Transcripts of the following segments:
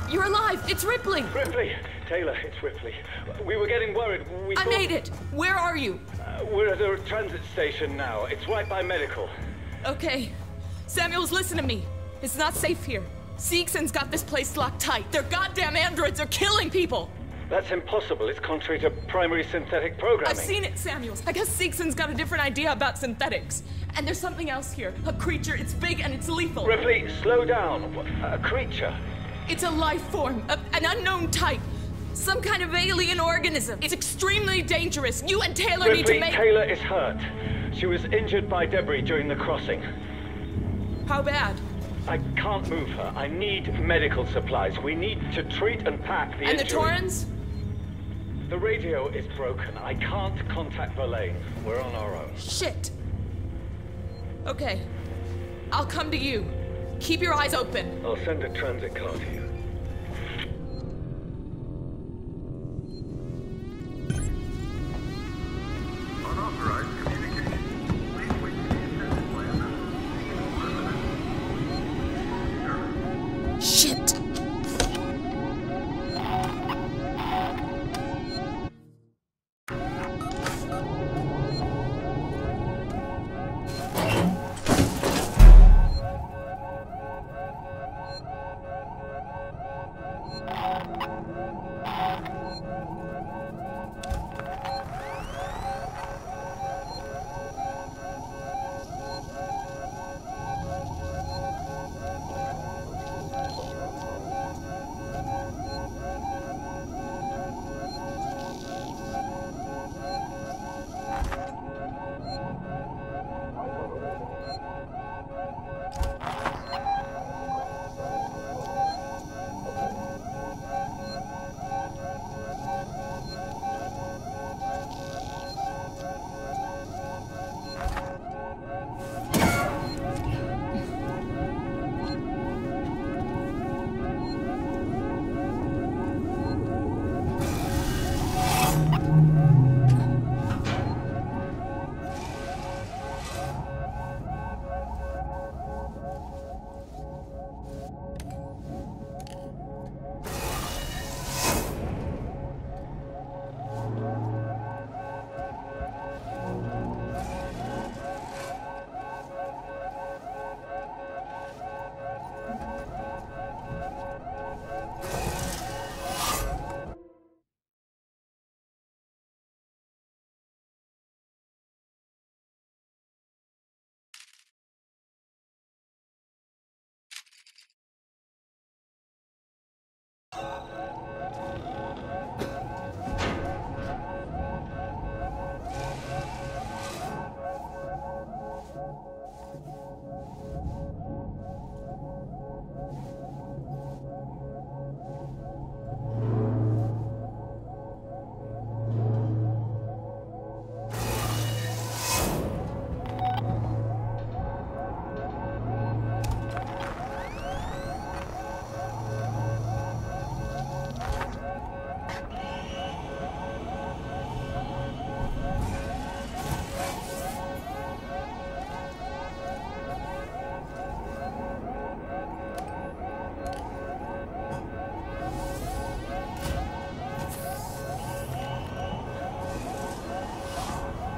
You're alive! It's Ripley! Ripley! Taylor, it's Ripley. We were getting worried. I made it! Where are you? We're at a transit station now. It's right by medical. Okay. Samuels, listen to me. It's not safe here. Seegson's got this place locked tight. Their goddamn androids are killing people! That's impossible. It's contrary to primary synthetic programming. I've seen it, Samuels. I guess Seegson's got a different idea about synthetics. And there's something else here. A creature. It's big and it's lethal. Ripley, slow down. A creature? It's a life form. An unknown type. Some kind of alien organism. It's extremely dangerous. You and Taylor need to make... Taylor is hurt. She was injured by debris during the crossing. How bad? I can't move her. I need medical supplies. We need to treat and pack the injury. And the Torrens? The radio is broken. I can't contact Verlaine. We're on our own. Shit. Okay. I'll come to you. Keep your eyes open. I'll send a transit car to you. Unauthorized communication. Please wait to be attended by another. Shit.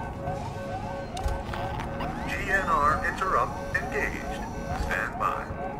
GNR interrupt engaged. Stand by.